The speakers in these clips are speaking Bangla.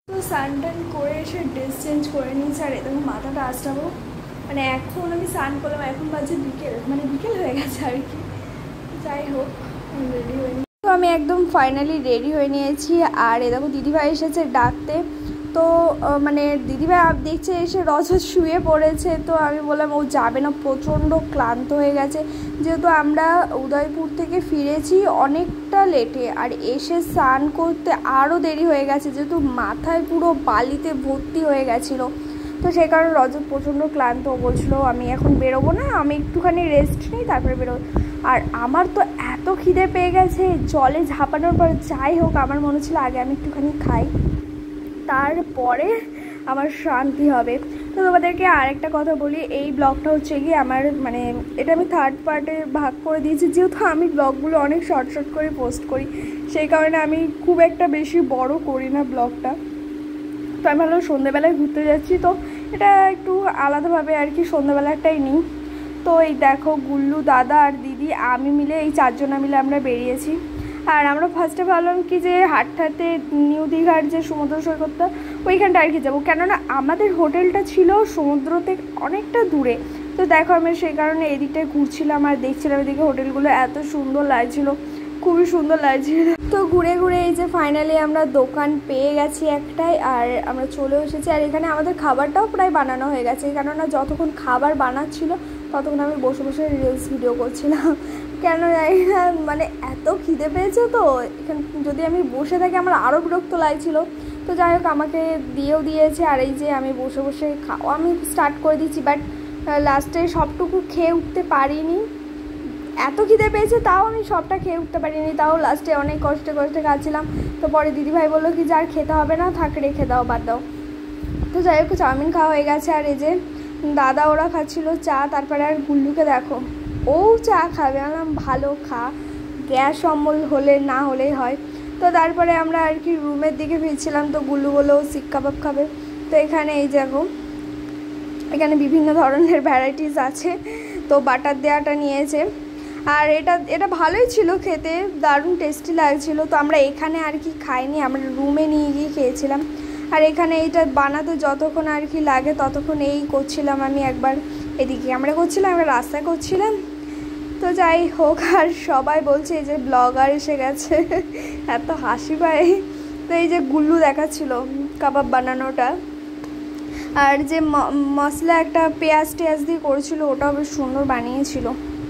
তো স্নান টান করে এসে ড্রেস চেঞ্জ করে নিয়েছি আর এরকম মাথাটা আসটাবো। মানে এখন আমি স্নান করলাম, এখন বাজে বিকেল, মানে বিকেল হয়ে গেছে আর কি। যাই হোক রেডি হয়ে নিই। তো আমি একদম ফাইনালি রেডি হয়ে নিয়েছি আর এরকম দিদিভাই এসেছে ডাকতে। তো মানে দিদিভাই দেখছে এসে রজত শুয়ে পড়েছে। তো আমি বললাম ও যাবে না, প্রচণ্ড ক্লান্ত হয়ে গেছে, যেহেতু আমরা উদয়পুর থেকে ফিরেছি অনেকটা লেটে আর এসে স্নান করতে আরও দেরি হয়ে গেছে, যেহেতু মাথায় পুরো বালিতে ভর্তি হয়ে গেছিলো। তো সেই কারণে রজত প্রচণ্ড ক্লান্ত, বলছিল আমি এখন বেরোবো না, আমি একটুখানি রেস্ট নিই তারপরে বেরোবো। আর আমার তো এত খিদে পেয়ে গেছে জলে ঝাঁপানোর পর, যাই হোক আমার মনে ছিল আগে আমি একটুখানি খাই, তারপরে আমার শান্তি হবে। তো তোমাদেরকে আরেকটা কথা বলি, এই ব্লগটা হচ্ছে গিয়ে আমার মানে এটা আমি থার্ড পার্টে ভাগ করে দিয়েছি, যেহেতু আমি ব্লগগুলো অনেক শর্ট শর্ট করে পোস্ট করি, সেই কারণে আমি খুব একটা বেশি বড় করি না ব্লগটা। তো আমি ভালো সন্ধ্যেবেলায় ঘুরতে যাচ্ছি, তো এটা একটু আলাদাভাবে আর কি সন্ধ্যেবেলাটাই নিই। তো এই দেখো গুল্লু, দাদা আর দিদি, আমি মিলে এই চারজনা মিলে আমরা বেরিয়েছি। আর আমরা ফার্স্টে ভাবলাম কি যে হাঁটতে নিউ দীঘার যে সমুদ্র সৈকতটা ওইখানটা আর কি যাবো, কেননা আমাদের হোটেলটা ছিল সমুদ্র থেকে অনেকটা দূরে। তো দেখো আমি সেই কারণে এদিকটায় ঘুরছিলাম আর দেখছিলাম এদিকে হোটেলগুলো এত সুন্দর লাগছিল, খুবই সুন্দর লাগছিল। তো ঘুরে ঘুরে এই যে ফাইনালি আমরা দোকান পেয়ে গেছি একটাই আর আমরা চলে এসেছি। আর এখানে আমাদের খাবারটাও প্রায় বানানো হয়ে গেছে, কেননা যতক্ষণ খাবার বানাচ্ছিল ততক্ষণ আমি বসে বসে রিলস ভিডিও করছিলাম। কেন জানি না, মানে এত খিদে পেয়েছে তো এখানে যদি আমি বসে থাকি আমার আরও বিরক্ত লাগছিল। তো যাই হোক আমাকে দিয়েও দিয়েছে আর এই যে আমি বসে বসে খাওয়া আমি স্টার্ট করে দিচ্ছি, বাট লাস্টে সবটুকু খেয়ে উঠতে পারিনি, এত খিদে পেয়েছে তাও আমি সবটা খেয়ে উঠতে পারিনি, তাও লাস্টে অনেক কষ্টে কষ্টে খাচ্ছিলাম। তো পরে দিদিভাই বললো কি যে আর খেতে হবে না, থাক রেখে দাও, বাদ দাও। তো যাই হোক চাউমিন খাওয়া হয়ে গেছে আর এই যে দাদা ওরা খাচ্ছিল চা, তারপরে আর গুল্লুকে দেখো ও চা খাবে, বললাম ভালো খা, গ্যাস অম্বল হলে না হলেই হয়। তো তারপরে আমরা আর কি রুমের দিকে ফিরছিলাম, তো গুল্লু বললো শিক কাবাব খাবে। তো এখানে এই দেখো এখানে বিভিন্ন ধরনের ভ্যারাইটিস আছে, তো বাটার দেওয়াটা নিয়েছে আর এটা ভালোই ছিল খেতে, দারুণ টেস্টি লাগছিল। তো আমরা এখানে আর কি খাইনি, আমরা রুমে নিয়ে গিয়ে খেয়েছিলাম। আর এখানে এইটা বানাতে যতক্ষণ আর কি লাগে ততক্ষণ এই করছিলাম আমি, একবার এদিকে আমরা করছিলাম, আমরা রাস্তায় করছিলাম। তো যাই হোক আর সবাই বলছে এই যে ব্লগার এসে গেছে, এত হাসি পায়। তো এই যে গুল্লু দেখাচ্ছিল কাবাব বানানোটা, আর যে মশলা একটা পেঁয়াজ টেয়াজ দিয়ে করেছিল ওটাও বেশ সুন্দর বানিয়েছিল।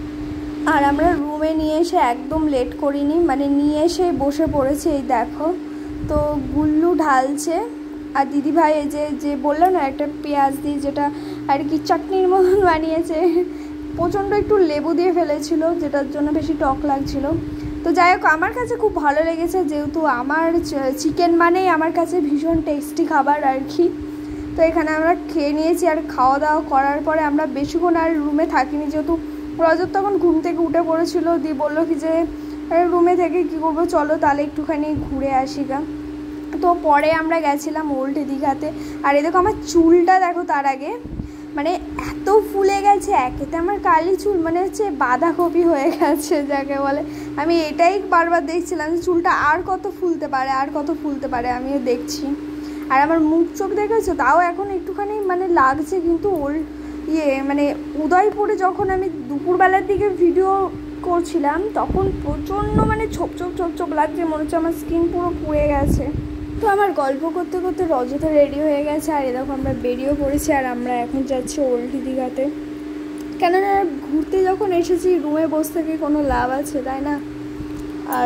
আর আমরা রুমে নিয়ে এসে একদম লেট করিনি, মানে নিয়ে এসে বসে পড়েছে এই দেখো। তো গুল্লু ঢালছে আর দিদিভাই এই যে বললো না একটা পেঁয়াজ দিয়ে যেটা আর কি চাটনির মতন বানিয়েছে, প্রচণ্ড একটু লেবু দিয়ে ফেলেছিল যেটার জন্য বেশি টক লাগছিল। তো যাই হোক আমার কাছে খুব ভালো লেগেছে, যেহেতু আমার চিকেন মানেই আমার কাছে ভীষণ টেস্টি খাবার আর কি। তো এখানে আমরা খেয়ে নিয়েছি আর খাওয়া দাওয়া করার পরে আমরা বেশিক্ষণ আর রুমে থাকিনি, যেহেতু রজত তখন ঘুম থেকে উঠে পড়েছিল, দিয়ে বললো কি যে রুমে থেকে কী করবো, চলো তাহলে একটুখানি ঘুরে আসি গা। তো পরে আমরা গেছিলাম ওল্ড দীঘাতে। আর এই দেখো আমার চুলটা দেখো, তার আগে মানে এত ফুলে গেছে, একেতে আমার কালি চুল মানে হচ্ছে বাঁধাকপি হয়ে গেছে যাকে বলে। আমি এটাই বারবার দেখছিলাম যে চুলটা আর কত ফুলতে পারে, আর কত ফুলতে পারে, আমিও দেখছি। আর আমার মুখ চোখ দেখেছো, তাও এখন একটুখানি মানে লাগছে, কিন্তু ওর মানে উদয়পুরে যখন আমি দুপুরবেলার দিকে ভিডিও করছিলাম তখন প্রচণ্ড মানে ছোপ ছোপ ছোপ ছোপ লাগছে, মনে হচ্ছে আমার স্কিন পুরো পুড়ে গেছে। তো আমার গল্প করতে করতে রজতে রেডি হয়ে গেছে আর এরকম আমরা বেরিয়েও পড়েছি আর আমরা এখন যাচ্ছি ওল্ড দীঘাতে, কেননা ঘুরতে যখন এসেছি রুমে বসে থেকে কোনো লাভ আছে তাই না। আর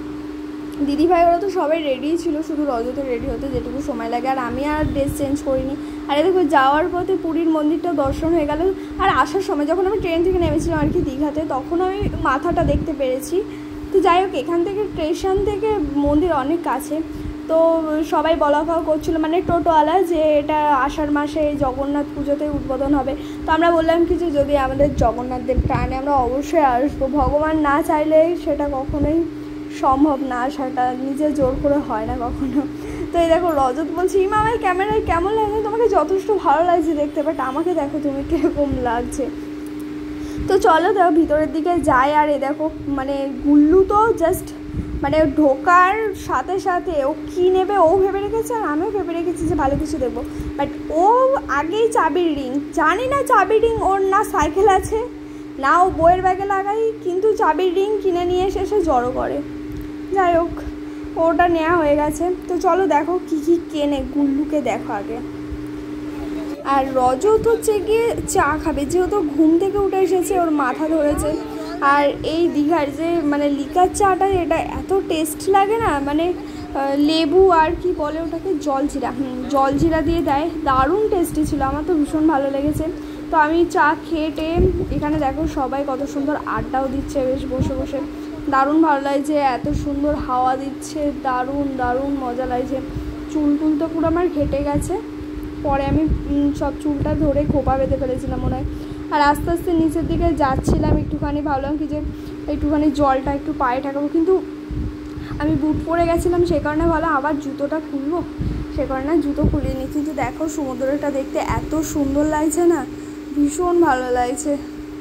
দিদিভাই ওরা তো সবাই রেডিই ছিল, শুধু রজতে রেডি হতে যেটুকু সময় লাগে, আর আমি আর ড্রেস চেঞ্জ করিনি। আর দেখো যাওয়ার পথে পুরীর মন্দিরটা দর্শন হয়ে গেল, আর আসার সময় যখন আমি ট্রেন থেকে নেমেছিলাম আর কি দীঘাতে, তখন আমি মাথাটা দেখতে পেরেছি। তো যাই হোক এখান থেকে স্টেশন থেকে মন্দির অনেক কাছে, তো সবাই বলা খাওয়া করছিলো মানে টোটোওয়ালা যে এটা আষাঢ় মাসে জগন্নাথ পুজোতে উদ্বোধন হবে। তো আমরা বললাম কি যে যদি আমাদের জগন্নাথ দেব টানে আমরা অবশ্যই আসবো, ভগবান না চাইলে সেটা কখনোই সম্ভব না, আসাটা নিজে জোর করে হয় না কখনো। তো এই দেখো রজত বলছি ইমা আমার ক্যামেরায় কেমন লাগছে, তোমাকে যথেষ্ট ভালো লাগছে দেখতে, বাট আমাকে দেখো তুমি কীরকম লাগছে। তো চলো দেখো ভিতরের দিকে যাই। আর এ দেখো মানে গুল্লু তো জাস্ট মানে ঢোকার সাথে সাথে ও কী নেবে ও ভেবে রেখেছে, আর আমিও ভেবে রেখেছি যে ভালো কিছু দেবো। বাট ও আগেই চাবির রিং, জানি না চাবির রিং ওর না সাইকেল আছে না ও বইয়ের ব্যাগে লাগাই, কিন্তু চাবির রিং কিনে নিয়ে এসে সে জড়ো করে। যাই হোক ওটা নেওয়া হয়ে গেছে। তো চলো দেখো কী কী কেনে, গুল্লুকে দেখো আগে। আর রজত হচ্ছে গিয়ে চা খাবে, যেহেতু ঘুম থেকে উঠে এসেছে, ওর মাথা ধরেছে। আর এই দীঘার যে মানে লিকার চাটা, এটা এত টেস্ট লাগে না, মানে লেবু আর কি বলে ওটাকে, জলজিরা, জলজিরা দিয়ে দেয়, দারুণ টেস্টি ছিল, আমার তো ভীষণ ভালো লেগেছে। তো আমি চা খেয়ে এখানে দেখো সবাই কত সুন্দর আড্ডাও দিচ্ছে বেশ বসে বসে, দারুণ ভালো লাগছে, এত সুন্দর হাওয়া দিচ্ছে, দারুণ দারুণ মজা লাগছে। চুল টুল তো পুরো আমার ঘেটে গেছে, পরে আমি সব চুলটা ধরে খোপা বেঁধে ফেলেছিলাম মনে হয়। আর আস্তে আস্তে নিচের দিকে যাচ্ছিলাম, একটুখানি ভাবলাম কি যে একটুখানি জলটা একটু পায়ে ঠাকাবো, কিন্তু আমি বুট পরে গেছিলাম, সে কারণে ভাবলাম আবার জুতোটা খুলবো, সে কারণে জুতো খুলিনি। কিন্তু দেখো সমুদ্রটা দেখতে এত সুন্দর লাগছে না, ভীষণ ভালো লাগছে।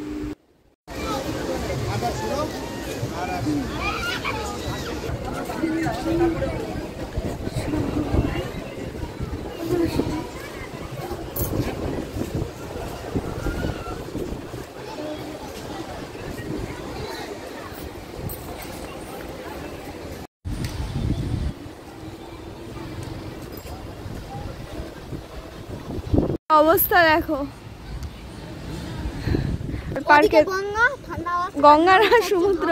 অবস্থা দেখো পার্কে, গঙ্গা না সমুদ্র।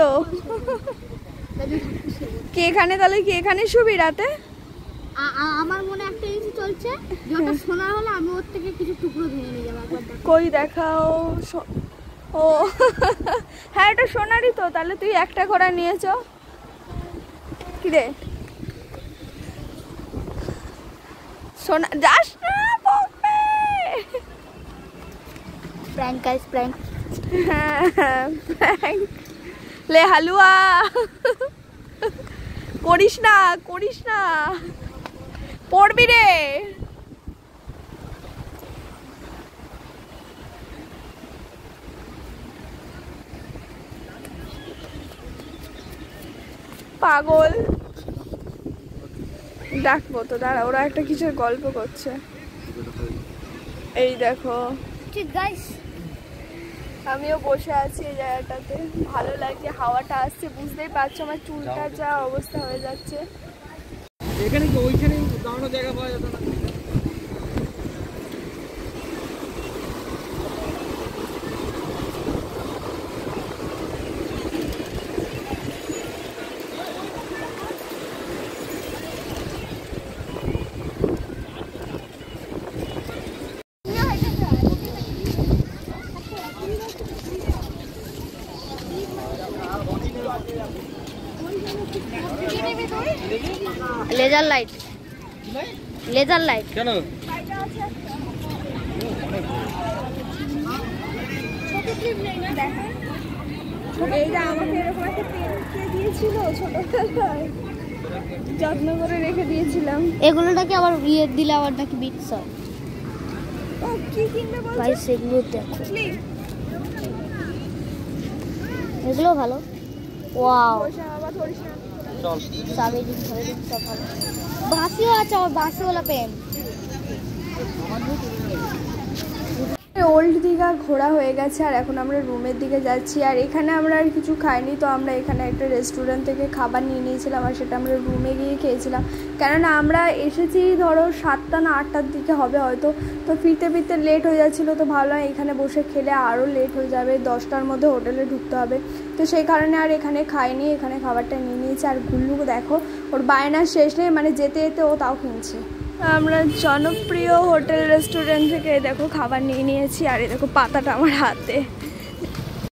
কে এখানে তাহলে কি এখানে শুবি রাতে? আমার মনে একটা জিনিস চলছে, যেটা সোনা হলে আমি ওর থেকে কিছু টুকরো ভেঙে নিয়ে যাবো। কই দেখাও। ও হ্যাঁ এটা সোনারই তো, তাহলে তুই একটা ঘোড়া নিয়েছ কি রে? সোনা যাস না, প্র্যাঙ্ক গাইস, প্র্যাঙ্ক। হ্যাঁ প্র্যাঙ্ক। লে হালুয়া করিস না, করিস না, পড়বি রে। পাগল। ডাকবো তো দাঁড়া, ওরা একটা কিছুর গল্প করছে। এই দেখো ঠিক গাইস, আমিও বসে আছি এই জায়গাটাতে, ভালো লাগছে, হাওয়াটা আসছে, বুঝতেই পারছো আমার চুলটা যা অবস্থা হয়ে যাচ্ছে। এখানে কি ওইখানে দাঁড়ানোর জায়গা পাওয়া যেত না? লেজার লাইট, লেজার লাইট কেন? এইটা আমাকে এরকম একটা পেন দিয়েছিল ছোটবেলায়, যত্ন করে রেখে দিয়েছিলাম। এগুলো নাকি আবার ইয়ে দিলে আবার নাকি বিটস হয়। ও কি কিনবে বলছো? ভাই সেগুলো দেখো, এগুলো ভালো। ওয়াও, চল সাবে দিন সব ভালো। বাসিও আছে, আবার বাসিওয়ালা পেন। ওল্ড দীঘা ঘোরা হয়ে গেছে, আর এখন আমরা রুমের দিকে যাচ্ছি। আর এখানে আমরা আর কিছু খাইনি, তো আমরা এখানে একটা রেস্টুরেন্ট থেকে খাবার নিয়ে নিয়েছিলাম, আর সেটা আমরা রুমে গিয়ে খেয়েছিলাম। কেননা আমরা এসেছি ধরো 7টা না 8টার দিকে হবে হয়তো, তো ফিরতে ফিরতে লেট হয়ে যাচ্ছিলো, তো ভাবলাম এখানে বসে খেলে আরও লেট হয়ে যাবে, 10টার মধ্যে হোটেলে ঢুকতে হবে, তো সেই কারণে আর এখানে খাইনি, এখানে খাবারটা নিয়ে নিয়েছি। আর গুল্লু দেখো ওর বায়নার শেষ নেই, মানে যেতে যেতে ও তাও কিনছে। আমরা জনপ্রিয় হোটেল রেস্টুরেন্ট থেকে দেখো খাবার নিয়ে নিয়েছি, আর এই দেখো পাতাটা আমার হাতে।